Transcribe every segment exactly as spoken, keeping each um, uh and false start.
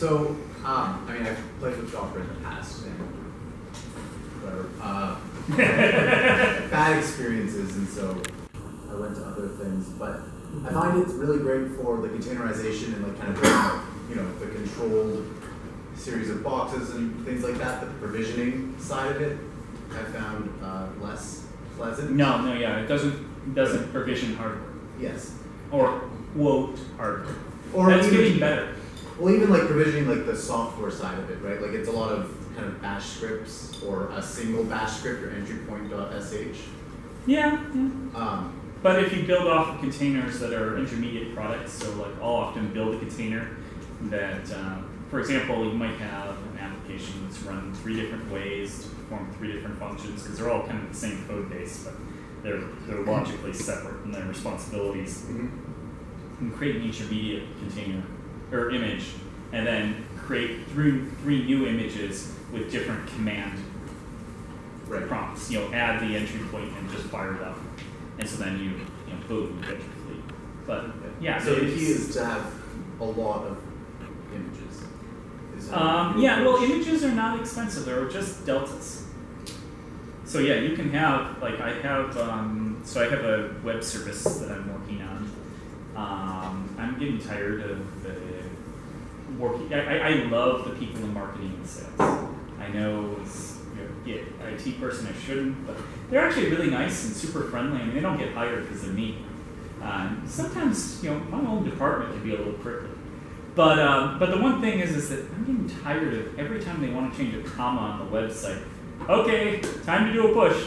So, um, I mean, I've played with Docker in the past, and whatever. Uh, bad experiences, and so I went to other things. But I find it's really great for the containerization and like kind of, you know, the controlled series of boxes and things like that. But the provisioning side of it, I found uh, less pleasant. No, no, yeah, it doesn't it doesn't provision hardware. Yes. Or quote hardware. Or that's even, getting better. Well, even like provisioning like the software side of it, right? Like it's a lot of kind of bash scripts or a single bash script or entry point.sh. Yeah. yeah. Um, but if you build off of containers that are intermediate products, so like I'll often build a container that, um, for example, you might have an application that's run three different ways to perform three different functions because they're all kind of the same code base, but they're they're logically separate in their responsibilities. Mm-hmm. You can create an intermediate container or image, and then create three three new images with different command right. prompts. You know, add the entry point and just fire it up, and so then you you know boom, you get your fleet. But yeah, so the key is to have a lot of images. Um, yeah, well, images are not expensive. They're just deltas. So yeah, you can have, like I have, um, so I have a web service that I'm working on. Um, I'm getting tired of the working, I, I love the people in marketing and sales. I know as you know, yeah, I T person I shouldn't, but they're actually really nice and super friendly. I mean, they don't get hired because they're me. Um, sometimes, you know, my own department can be a little prickly. But um, but the one thing is is that I'm getting tired of every time they want to change a comma on the website. Okay, time to do a push,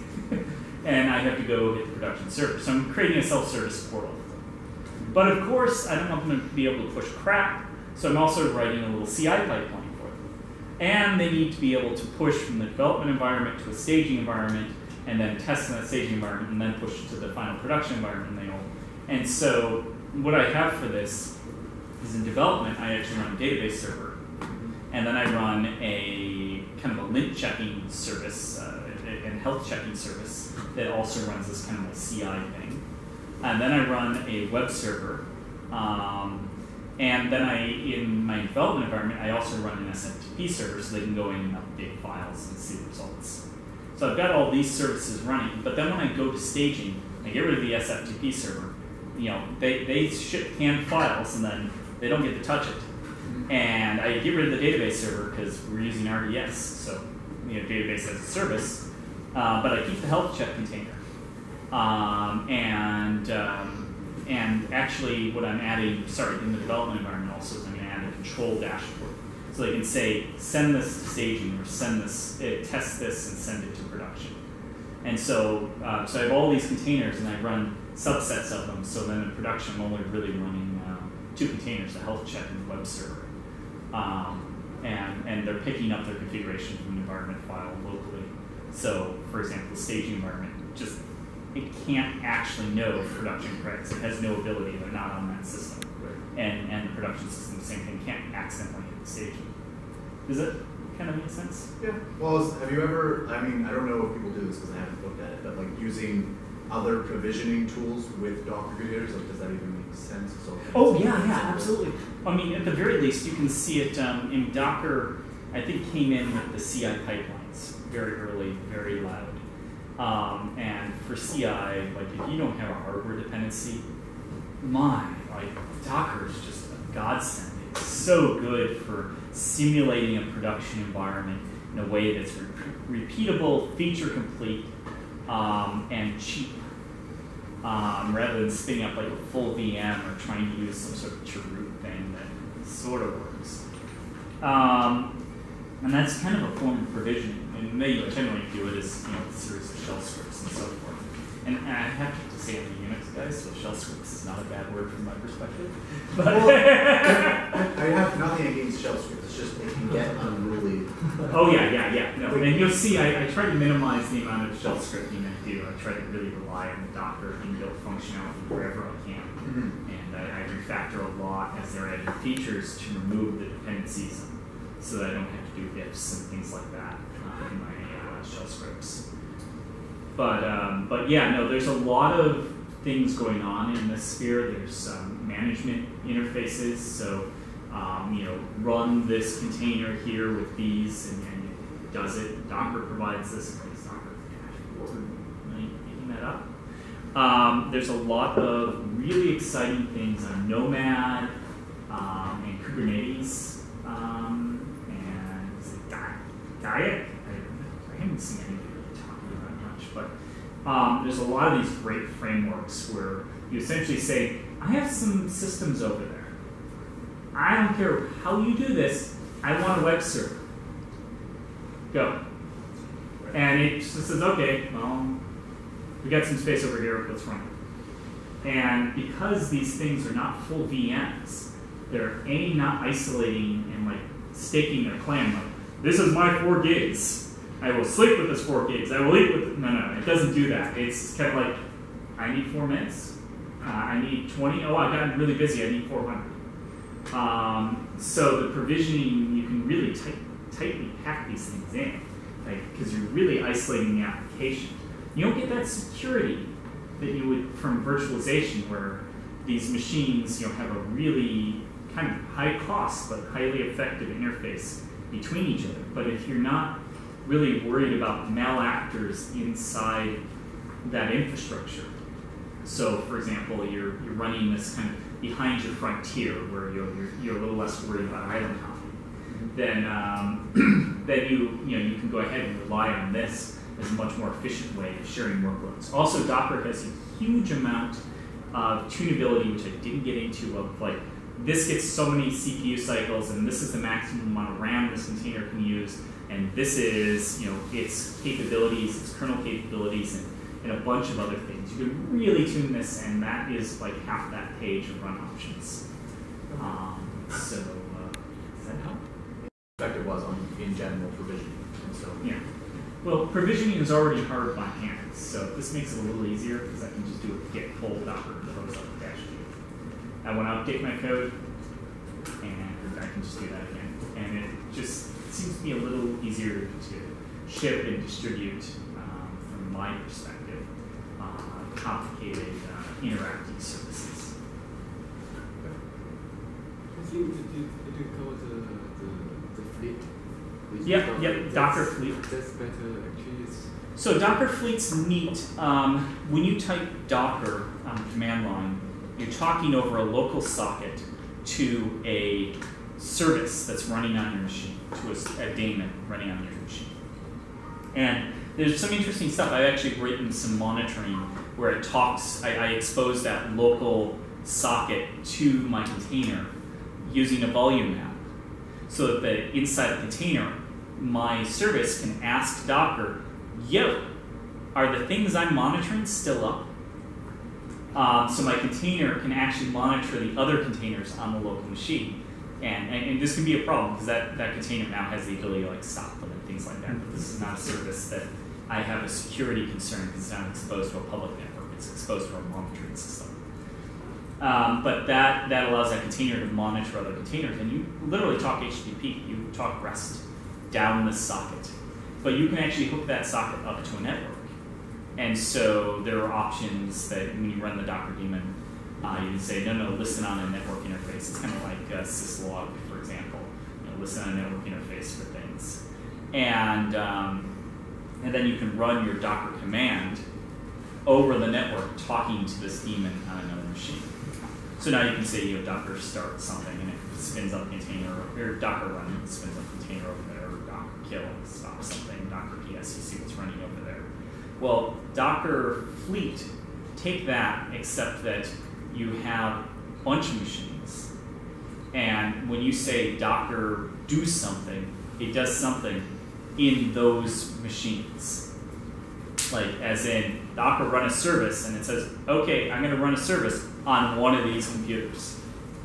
and I have to go hit the production server. So I'm creating a self-service portal. But of course, I don't want them to be able to push crap. So I'm also writing a little C I pipeline for them. And they need to be able to push from the development environment to a staging environment, and then test in that staging environment, and then push to the final production environment. And, they all. and so what I have for this is in development, I actually run a database server, and then I run a kind of a lint checking service uh, and health checking service that also runs this kind of a C I thing. And then I run a web server, um, and then I, in my development environment, I also run an S F T P server so they can go in and update files and see the results. So I've got all these services running, but then when I go to staging, I get rid of the S F T P server. You know, they, they ship canned files and then they don't get to touch it. And I get rid of the database server because we're using R D S, so you know, database as a service. Uh, but I keep the health check container. Um, and um, and actually, what I'm adding, sorry, in the development environment also is I'm going to add a control dashboard, so they can say send this to staging or send this, uh, test this, and send it to production. And so, uh, so I have all these containers, and I run subsets of them. So then in production, I'm only really running uh, two containers: the health check and the web server. Um, and and they're picking up their configuration from an environment file locally. So, for example, the staging environment just it can't actually know production credits. It has no ability. They're not on that system. Right. And and the production system, the same thing, can't accidentally hit the staging. Does that kind of make sense? Yeah. Well, have you ever? I mean, I don't know if people do this because I haven't looked at it, but like using other provisioning tools with Docker containers, like does that even make sense? So oh yeah, yeah, absolutely. I mean, at the very least, you can see it um, in Docker. I think came in with the C I pipelines very early, very loud. Um, and for C I, like if you don't have a hardware dependency, my, like Docker is just a godsend. It's so good for simulating a production environment in a way that's re repeatable, feature complete, um, and cheap. Um, rather than spinning up like a full V M or trying to use some sort of chroot thing that sort of works. Um, and that's kind of a form of provisioning. And the way you generally do it is, you know, a series of shell scripts and so forth. And, and I have to say I'm a Unix guy, so shell scripts is not a bad word from my perspective. But well, I have nothing against shell scripts. It's just it can get unruly. Oh yeah, yeah, yeah. No, and you'll see I, I try to minimize the amount of shell scripting I do. I try to really rely on the Docker inbuilt functionality wherever I can. Mm-hmm. And I, I refactor a lot as they're adding features to remove the dependencies so that I don't have to do ifs and things like that uh, in my uh, shell scripts. But um, but yeah, no, there's a lot of things going on in this sphere. There's um, management interfaces. So um, you know, run this container here with these, and, and it does it. Docker provides this. It's Docker dashboard. Am I making that up? Um, there's a lot of really exciting things on Nomad um, and Kubernetes um, and is it Gaia? Gaia? I, I haven't seen anybody really talking about much, but um, there's a lot of these great frameworks where you essentially say, I have some systems over there. I don't care how you do this, I want a web server. Go. And it just says, okay, well, we got some space over here, let's run it. And because these things are not full V Ms, they're A, not isolating and like staking their claim, like, this is my four gigs. I will sleep with this four gigs. I will eat with it. No, no, it doesn't do that. It's kind of like, I need four minutes. Uh, I need twenty. Oh, I got really busy. I need four hundred. Um, so the provisioning, you can really tight, tightly pack these things in, like because you're really isolating the application. You don't get that security that you would from virtualization, where these machines, you know, have a really kind of high cost but highly effective interface between each other. But if you're not really worried about malactors inside that infrastructure, so for example, you're you're running this kind of behind your frontier where you're you're, you're a little less worried about island hopping, then um, then you you know you can go ahead and rely on this as a much more efficient way of sharing workloads. Also, Docker has a huge amount of tunability, which I didn't get into, of like, this gets so many C P U cycles, and this is the maximum amount of RAM this container can use, and this is, you know, its capabilities, its kernel capabilities, and, and a bunch of other things. You can really tune this, and that is like half that page of run options. Um, so, uh, does that help? Perspective was on in general provisioning. So yeah. Well, provisioning is already hard by hand, so this makes it a little easier because I can just do a git pull docker close up the dash view. I want to update my code, and I can just do that again. And it just seems to be a little easier to ship and distribute um, from my perspective, uh, complicated uh, interactive services. I think it did, it did cover the, the, the fleet. Yep, yep, Docker Fleet. That's better, actually. It's So Docker Fleet's neat. Um, when you type Docker on the command line, you're talking over a local socket to a service that's running on your machine, to a, a daemon running on your machine. And there's some interesting stuff. I've actually written some monitoring where it talks, I, I expose that local socket to my container using a volume map, so that the, inside a container, my service can ask Docker, yo, are the things I'm monitoring still up? Um, so my container can actually monitor the other containers on the local machine. And, and, and this can be a problem because that, that container now has the ability to like stop them and things like that. But this is not a service that I have a security concern because it's not exposed to a public network. It's exposed to a monitoring system. Um, but that, that allows that container to monitor other containers. And you literally talk H T T P. You talk REST down the socket. But you can actually hook that socket up to a network. And so there are options that when you run the Docker daemon, uh, you can say, no, no, listen on a network interface. It's kind of like uh, syslog, for example. You know, listen on a network interface for things. And, um, and then you can run your Docker command over the network talking to this daemon on another machine. So now you can say, you know, Docker start something and it spins up a container, or Docker run and spins up a container over there, or Docker kill and stop something, Docker P S, you see what's running over there. Well, Docker Fleet, take that, except that you have a bunch of machines. And when you say Docker do something, it does something in those machines. Like, as in, Docker run a service, and it says, okay, I'm going to run a service on one of these computers.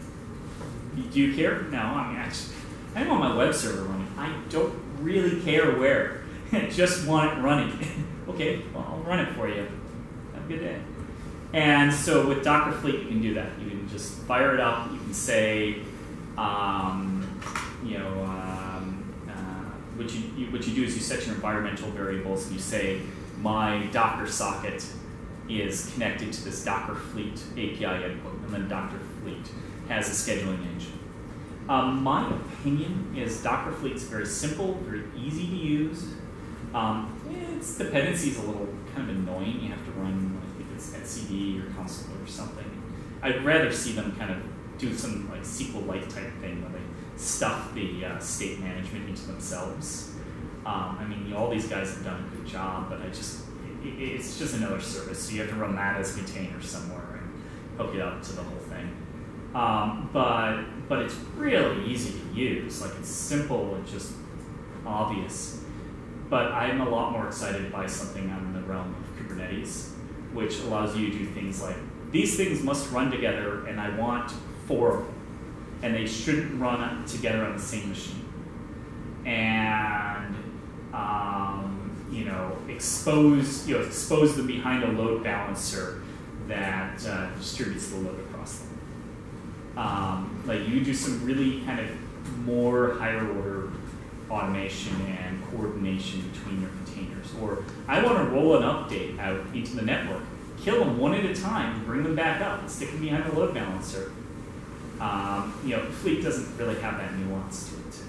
Do you care? No, I mean, actually, I don't want my web server running. I don't really care where. I just want it running. Okay, well, I'll run it for you. Have a good day. And so with Docker Fleet, you can do that. You can just fire it up. You can say, um, you know, um, uh, what you, you what you do is you set your environmental variables, and you say, my Docker socket is connected to this Docker Fleet A P I input, and then Docker Fleet has a scheduling engine. Um, my opinion is Docker Fleet's very simple, very easy to use. Um, its dependency is a little kind of annoying. You have to run, I think it's etcd or console or something. I'd rather see them kind of do some like S Q L-like type thing where they stuff the uh, state management into themselves. Um, I mean, all these guys have done a good job, but I just, it, it's just another service, so you have to run that as a container somewhere and hook it up to the whole thing. Um, but, but it's really easy to use, like it's simple and just obvious. But I'm a lot more excited by something on the realm of Kubernetes, which allows you to do things like, these things must run together and I want four of them. And they shouldn't run together on the same machine. And um, you know, expose you know expose them behind a load balancer that uh, distributes the load across them. Um, like you do some really kind of more higher order automation and coordination between your containers. Or I want to roll an update out into the network, kill them one at a time, bring them back up, and stick them behind a load balancer. Um, you know, Fleet doesn't really have that nuance to it.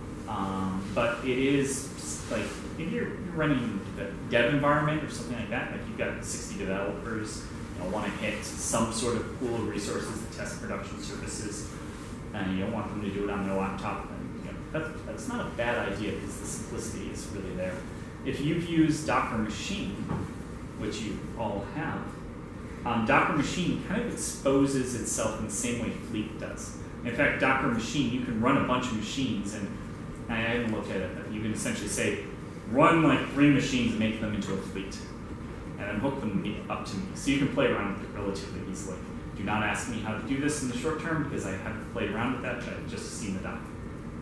Um, but it is like if you're, you're running the dev environment or something like that, like you've got sixty developers, you know, want to hit some sort of pool of resources to test production services, and you don't want them to do it on their laptop. And, you know, that's, that's not a bad idea because the simplicity is really there. If you've used Docker Machine, which you all have, Um, Docker Machine kind of exposes itself in the same way Fleet does. In fact, Docker Machine, you can run a bunch of machines, and I haven't looked at it, but you can essentially say, run like three machines and make them into a fleet, and then hook them up to me. So you can play around with it relatively easily. Do not ask me how to do this in the short term, because I haven't played around with that, but I've just seen the doc.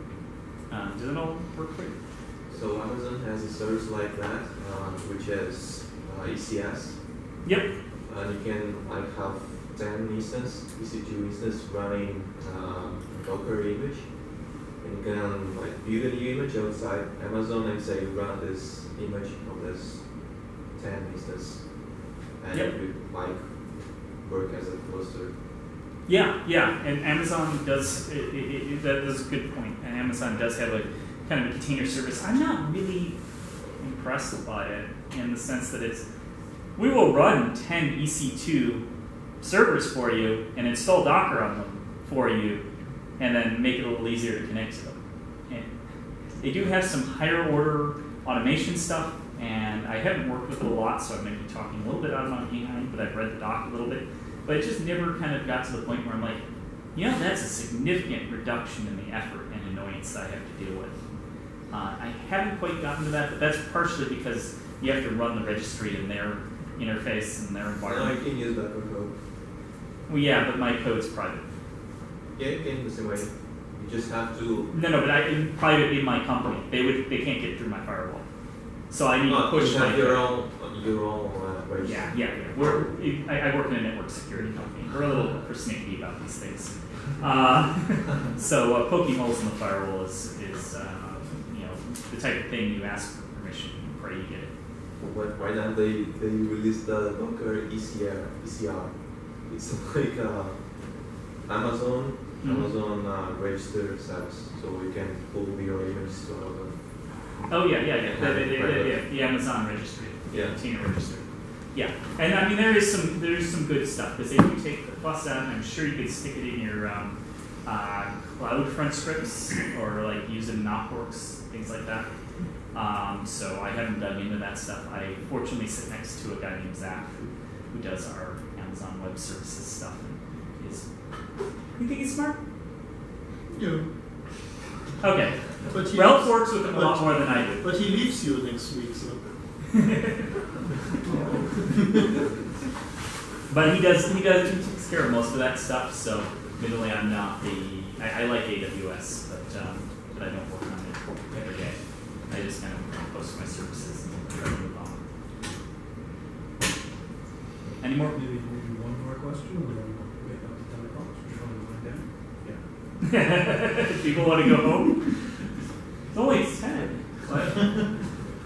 Uh, does it all work for you? So Amazon has a service like that, uh, which is uh, E C S. Yep. And you can like have ten instance, E C two instance running um, Docker image, and you can like build a new image outside Amazon and say run this image of this ten instance, and yep. it would like work as a cluster. Yeah, yeah, and Amazon does. It, it, it, that is a good point. And Amazon does have a kind of a container service. I'm not really impressed by it in the sense that it's. We will run ten E C two servers for you and install Docker on them for you, and then make it a little easier to connect to them. And they do have some higher order automation stuff, and I haven't worked with it a lot, so I may be talking a little bit out of my behind, but I've read the doc a little bit. But it just never kind of got to the point where I'm like, you know, that's a significant reduction in the effort and annoyance that I have to deal with. Uh, I haven't quite gotten to that, but that's partially because you have to run the registry in their interface and their environment. No, you can use Docker code. Well, yeah, but my code's private. Yeah, you can the same way. You just have to. No, no, but I in private in my company. They would, they can't get through my firewall. So I need No, to push you my have your own, your own uh, registry. Yeah, yeah, yeah. We're, I, I work in a network security company. We're a little persnickety about these things. Uh, so uh, poking holes in the firewall is, is uh, you know, the type of thing you ask for permission and pray you get it. But right now they, they released the Docker E C R. E C R. It's like uh, Amazon, mm-hmm. Amazon uh, registered service, so we can pull your images to Amazon. Oh yeah, yeah, yeah. The, the, the, the, the Amazon registry, yeah, Tina registry. Yeah, and I mean there is some there is some good stuff because if you take the plus out, I'm sure you could stick it in your um, uh, CloudFront scripts or like use it in Opworks, things like that. Um, so I haven't dug into that stuff. I fortunately sit next to a guy named Zach who, who does our Amazon Web Services stuff. And is, you think he's smart? Yeah. Okay. But he Ralph leaves, works with him a lot more than I do. But he leaves you next week, so. But he does. He does. He takes care of most of that stuff. So admittedly, I'm not the. I, I like A W S, but um, but I don't work on it every day. I just kind of post my services and try to move on. Any more? Maybe, maybe one more question, and then we'll get up to ten o'clock. We're trying to wind down. Yeah. People want to go home? It's only ten. What?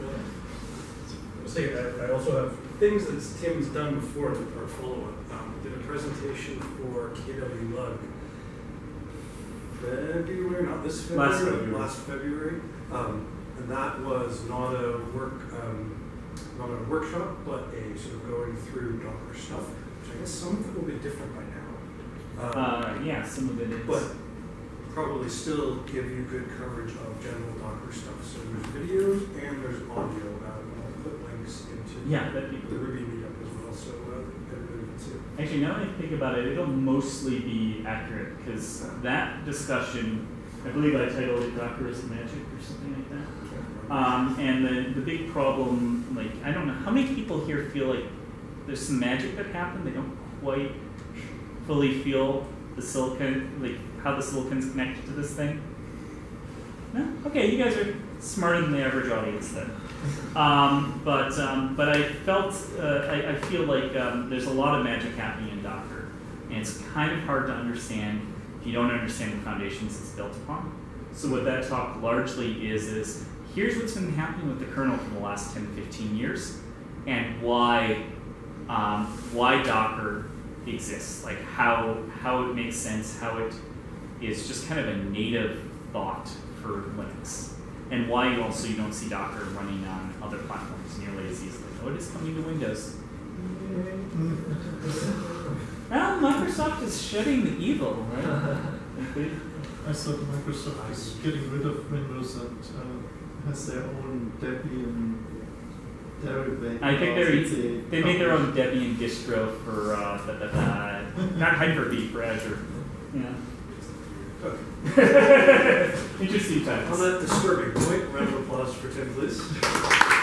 Say, I, I also have things that Tim's done before that are follow-up. Um, did a presentation for K W Lug February, not this February, Last but February. last February. Um, and that was not a work, um, not a workshop, but a sort of going through Docker stuff, which I guess some of it will be different by now. Um, Uh, yeah, some of it is. but probably still give you good coverage of general Docker stuff. So there's videos and there's audio. Uh, and I'll put links into yeah, that'd be the cool. Ruby meetup as well, so uh, everybody can see it. Actually, now that I think about it, it'll mostly be accurate because that discussion, I believe I titled it Docker is Magic or something like that. Um, and the, the big problem, like, I don't know, how many people here feel like there's some magic that happened? They don't quite fully feel the silicon, like how the silicon's connected to this thing? No? Okay, you guys are smarter than the average audience then. Um, but um, but I felt, uh, I, I feel like um, there's a lot of magic happening in Docker. And it's kind of hard to understand if you don't understand the foundations it's built upon. So what that talk largely is, is here's what's been happening with the kernel for the last ten, fifteen years and why, um, why Docker exists, like how, how it makes sense, how it is just kind of a native thought for Linux, and why you also you don't see Docker running on other platforms nearly as easily. Oh, it is coming to Windows. Well, Microsoft is shedding the evil, right? Like they- I thought Microsoft is getting rid of Windows and uh, has their own Debian derivative. I think they're browser easy. They made their own Debian distro for uh, da, da, da, not Hyper-V for Azure. Yeah. Okay. Interesting times. On that disturbing point, round of applause for Tim, please.